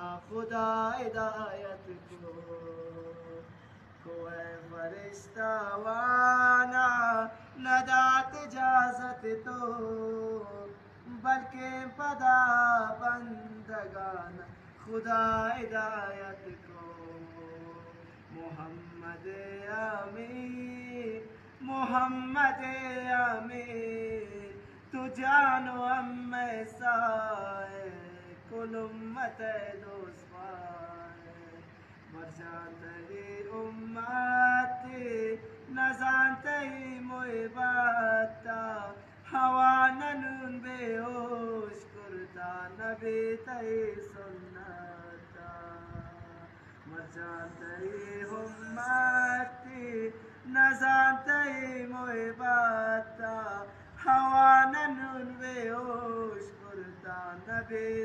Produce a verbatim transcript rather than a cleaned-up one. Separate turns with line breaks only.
خدا ہدایت کو کوئی فرشتہ وانا نہ دات اجازت تو بلکہ پدا بندگان خدا ہدایت کو محمد امین محمد امین تو جانو ام سائے کل امت دوست پائے مرجانتہی امتی نزانتہی محبتا ہواننون بے ہوش کرتا نبی تہی سنتا مرجانتہی امتی نزانتہی محبتا ہواننون بے ہوش کرتا نبی